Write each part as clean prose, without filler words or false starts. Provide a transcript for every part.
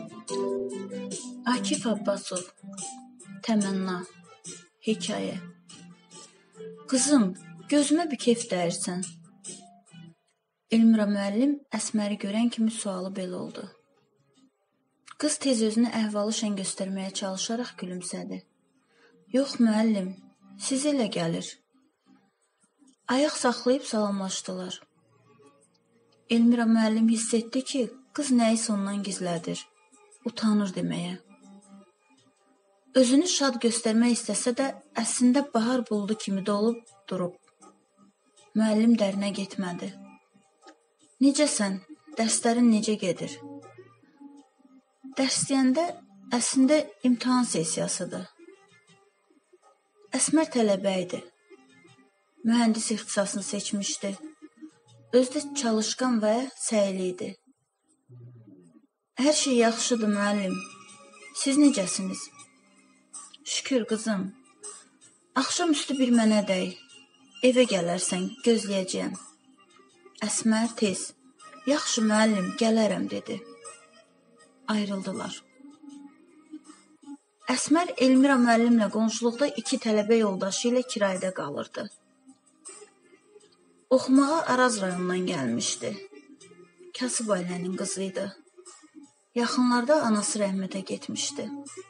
Akif Abbasov, Təmənna, hekayə. Qızım, gözümə bir kef dəyirsən. Elmira müəllim Əsməri görən kimi sualı belə oldu. Qız tez özünü əhvalı şən göstərməyə çalışaraq gülümsədi. Yox müəllim, siz elə gəlir. Ayaq saxlayıb salamlaşdılar. Elmira müəllim hiss etdi ki, qız nəyisə ondan gizlədir. Utanır deməyə. Özünü şad göstərmək istəsə də, əslində bahar buludu kimi dolub durub. Müəllim dərinə getmədi. Necəsən? Dərslərin necə gedir? Dərs deyəndə əslində imtahan sessiyasıdır. Əsmər tələbə idi. Mühəndis ixtisasını seçmişdi. Özü də çalışqan və səyli idi. Hər şey yaxşıdır müəllim. Siz necəsiniz? Şükür qızım. Axşamüstü bir mənə dəy. Evə gələrsən, gözləyəcəyəm. Əsmər tez. Yaxşı müəllim, gələrəm dedi. Ayrıldılar. Əsmər Elmira müəllimlə qonşuluqda 2 tələbə yoldaşı ilə kirayədə qalırdı. Oxumağa Araz rayonundan gəlmişdi. Kasıb ailənin qızı idi. Yaxınlarda anası rəhmətə getmişdi.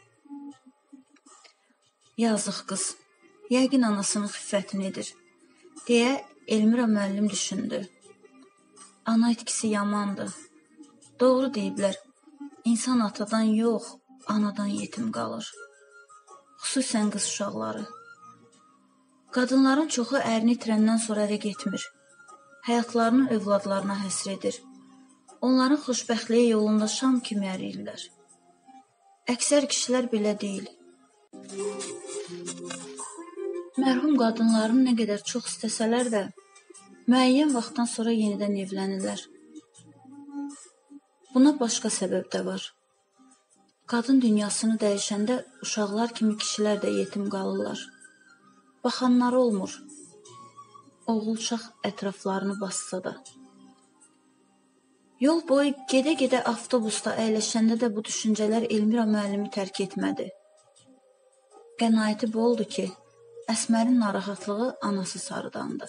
Yazıq qız, yəqin anasının xiffətinidir, deyə Elmira müəllim düşündü. Ana itkisi yamandır. Doğru deyiblər, insan atadan yox, anadan yetim qalır. Xüsusən qız uşaqları. Qadınların çoxu ərini itirəndən sonra ərə getmir. Həyatlarını övladlarına həsr edir. Onların xoşbəxtliyi yolunda şam kimi əriyirlər. Əksər kişilər belə deyil. Mərhum qadınların nə qədər çox istəsələr də, müəyyən vaxtdan sonra yenidən evlənirlər. Buna başqa səbəb də var. Qadın dünyasını dəyişəndə uşaqlar kimi kişilər də yetim qalırlar. Baxanları olmur. Oğul uşaq ətraflarını bassa da. Yol boyu gedə-gedə avtobusda əyləşəndə də bu düşüncələr Elmira müəllimi tərk etmədi. Qənaəti bu oldu ki, Əsmərin narahatlığı anası sarıdandı.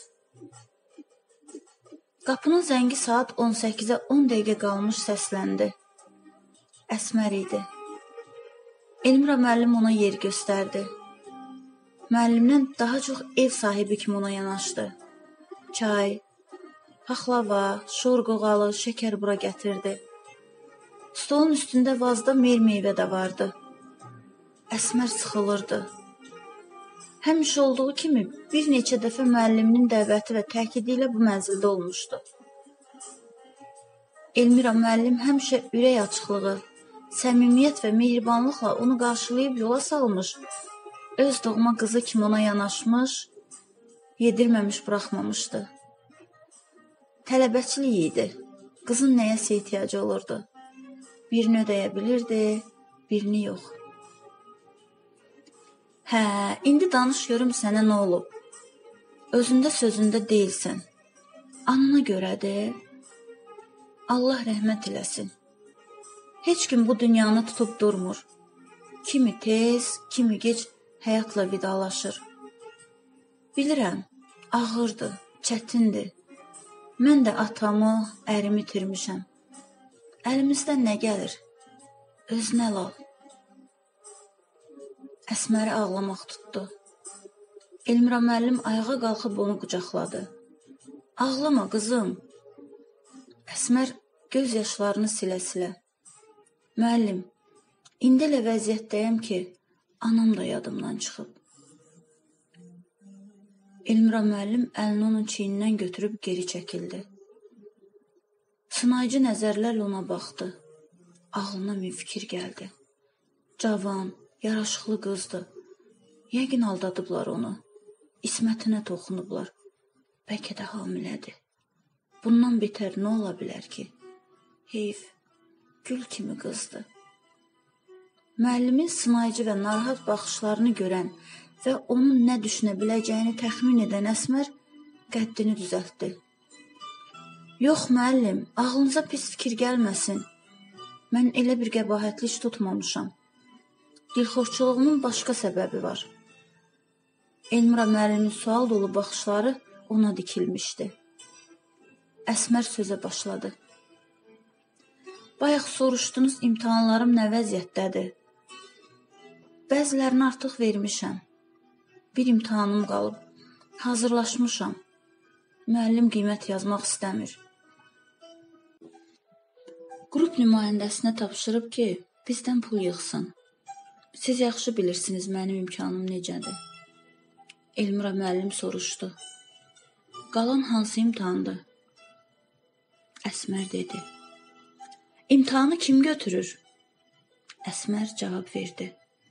Qapının zəngi saat 18-ə 10 dəqiqə qalmış səsləndi. Əsmər idi. Elmira müəllim ona yer göstərdi. Müəllimdən daha çox ev sahibi kimi ona yanaşdı. Çay, paxlava, şor qoğalı, şəkər bura gətirdi. Stolun üstündə vazda meyvə də vardı. Əsmər sıxılırdı. Həmişə olduğu kimi bir neçə dəfə müəlliminin dəvəti və təkidi ilə bu mənzildə olmuşdu. Elmira müəllim həmişə ürək açıqlığı, səmimiyyət və mehribanlıqla onu qarşılayıb yola salmış, öz doğma qızı kimi ona yanaşmış, yedirməmiş buraxmamışdı. Tələbəçilik idi. Qızın nəyəsə ehtiyacı olurdu. Birini ödəyə bilirdi, birini yox. Hə, indi danış görüm sənə nə olub? Özündə sözündə deyilsən. Anına görədir. Allah rəhmət eləsin. Heç kim bu dünyanı tutub durmur. Kimi tez, kimi gec həyatla vidalaşır. Bilirəm, ağırdır, çətindir. Mən də atamı, ərimi itirmişəm. Əlimizdən nə gəlir? Özünə al. Əsməri ağlamaq tutdu. Elmira müəllim ayağa qalxıb onu qucaqladı. Ağlama qızım. Əsmər göz yaşlarını silə-silə. Müəllim, indi elə vəziyyətdəyəm ki, anam da yadımdan çıxıb. Elmira müəllim əlini onun çiynindən götürüb geri çəkildi. Sınayıcı nəzərlərlə ona baxdı. Ağlına bir fikir gəldi. Cavan, yaraşıqlı qızdı. Yəqin aldadıblar onu. İsmətinə toxunublar. Bəlkə də hamilədir. Bundan betər nə ola bilər ki? Heyf, gül kimi qızdı. Müəllimin sınayıcı və narahat baxışlarını görən və onun nə düşünə biləcəyini təxmin edən Əsmər qəddini düzəltdi. Yox müəllim, ağlınıza pis fikir gəlməsin. Mən elə bir qəbahətli iş tutmamışam. Dilxorçuluğumun başqa səbəbi var. Elmira müəllimin sual dolu baxışları ona dikilmişdi. Əsmər sözə başladı. Bayaq soruşdunuz imtahanlarım nə vəziyyətdədir? Bəzilərini artıq vermişəm. Bir imtahanım qalıb. Hazırlaşmışam. Müəllim qiymət yazmaq istəmir. Qrup nümayəndəsinə tapşırıb ki, bizdən pul yığsın. Siz yaxşı bilirsiniz mənim imkanım necədir. Elmira müəllim soruşdu. Qalan hansı imtahandır? Əsmər dedi. İmtahanı kim götürür? Əsmər cavab verdi.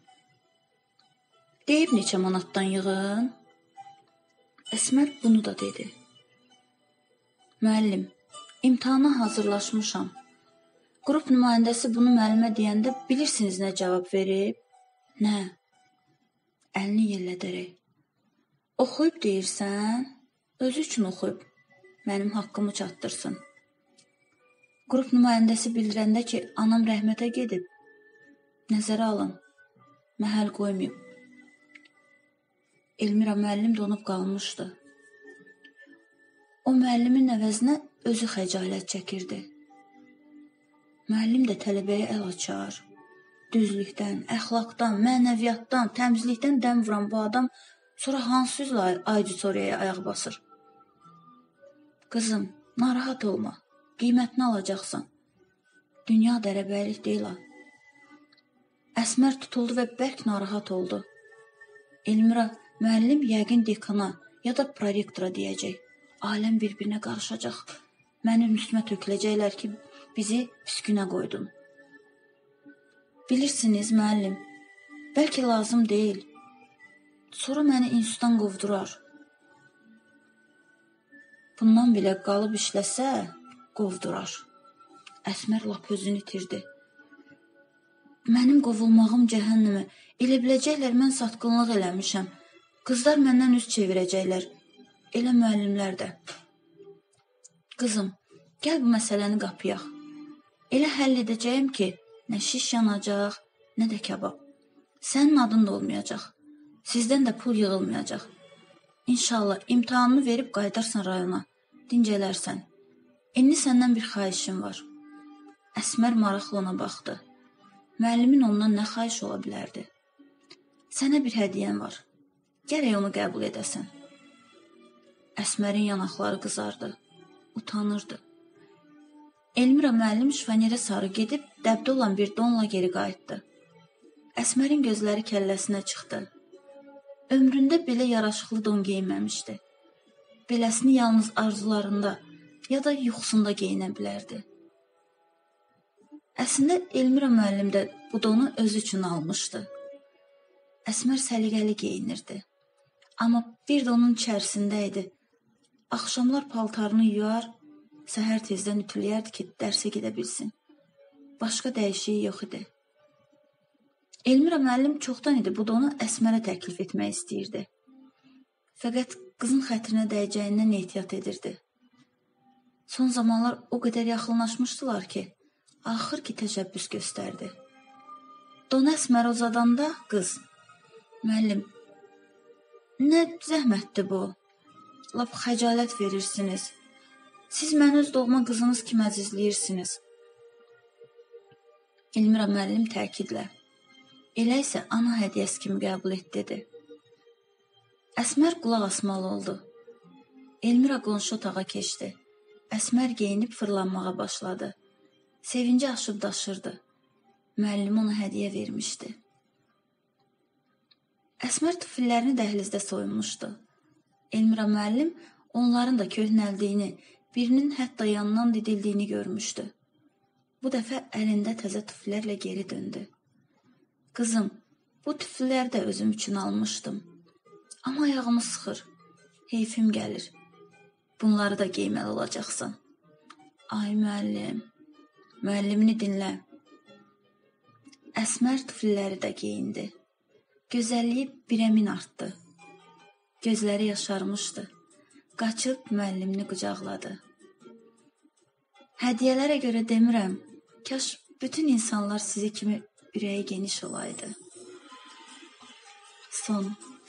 Deyib neçə manatdan yığın? Əsmər bunu da dedi. Müəllim, imtahana hazırlaşmışam. Qrup nümayəndəsi bunu müəllimə deyəndə bilirsiniz nə cavab verib? Nə? Əlini yellədərək. Oxuyub deyirsən, özü üçün oxuyub. Mənim haqqımı çatdırsın. Qrup nümayəndəsi bildirəndə ki, anam rəhmətə gedib. Nəzərə alın. Məhəl qoymayıb. Elmira müəllim donub qalmışdı. O müəllimin əvəzinə özü xəcalət çəkirdi. Müəllim də tələbəyə əl açar. Düzlükdən, əxlaqdan, mənəviyyatdan, təmizlikdən dəm vuran bu adam sonra hansı üzlə auditoriyaya ayaq basır? Qızım, narahat olma. Qiymətini alacaqsan. Dünya dərəbəylik deyil ha. Əsmər tutuldu və bərk narahat oldu. Elmira, müəllim yəqin dekana ya da prorektora deyəcək. Aləm bir-birinə qarışacaq. Mənim üstümə töküləcəklər ki, bizi püskünə qoydun. Bilirsiniz, müəllim, bəlkə lazım deyil. Sonra məni institutdan qovdurar. Bundan belə qalıb işləsə, qovdurar. Əsmər lap özünü itirdi. Mənim qovulmağım cəhənnəmə. Elə biləcəklər mən satqınlıq eləmişəm. Qızlar məndən üz çevirəcəklər. Elə müəllimlər də. Qızım, gəl bu məsələni qapıyaq. Elə həll edəcəyim ki, nə şiş yanacaq, nə də kabab. Sənin adın da olmayacaq. Sizdən də pul yığılmayacaq. İnşallah imtahanını verib qayıdarsan rayona. Dincələrsən. İndi səndən bir xahişim var. Əsmər maraqlı ona baxdı. Müəllimin ondan nə xahiş ola bilərdi? Sənə bir hədiyyən var. Gərək onu qəbul edəsən. Əsmərin yanaqları qızardı. Utanırdı. Elmira müəllim şifanerə sarı gedib dəbdə olan bir donla geri qayıtdı. Əsmərin gözləri kəlləsinə çıxdı. Ömründə belə yaraşıqlı don geyinməmişdi. Beləsini yalnız arzularında ya da yuxusunda geyinə bilərdi. Əslində Elmira müəllim də bu donu özü üçün almışdı. Əsmər səliqəli geyinirdi. Amma bir də onun içərisində idi. Axşamlar paltarını yuyar, səhər tezdən ütüləyərdi ki, dərsə gedə bilsin. Başqa dəyişiyi yox idi. Elmira müəllim çoxdan idi bu donu Əsmərə təklif etmək istəyirdi. Fəqət qızın xətrinə dəyəcəyindən ehtiyat edirdi. Son zamanlar o qədər yaxınlaşmışdılar ki, axır ki təşəbbüs göstərdi. Donu Əsmərə uzadanda qız, müəllim, nə zəhmətdir bu? Lap xəcalət verirsiniz. Siz məni öz doğma qızınız kimi əzizləyirsiniz. Elmira müəllim təkidlə. Elə isə ana hədiyyəsi kimi qəbul et, dedi. Əsmər qulaq asmalı oldu. Elmira qonşu otağa keçdi. Əsmər geyinib fırlanmağa başladı. Sevinci aşıb daşırdı. Müəllim ona hədiyyə vermişdi. Əsmər tüfüllərini dəhlizdə soyunmuşdu. Elmira müəllim onların da köhnəldiyini, birinin hətta yanından didildiyini görmüşdü. Bu dəfə əlində təzə tüfüllərlə geri döndü. Qızım, bu tüfülləri də özüm üçün almışdım. Amma ayağımı sıxır. Heyfim gəlir. Bunları da geyməli olacaqsan. Ay müəllim, müəllimini dinlə. Əsmər tüfülləri də geyindi. Gözəlliyi birə min artdı. Gözləri yaşarmışdı. Qaçıb müəllimini qucaqladı. Hədiyyələrə görə demirəm, kaş bütün insanlar sizi kimi ürəyi geniş olaydı. Son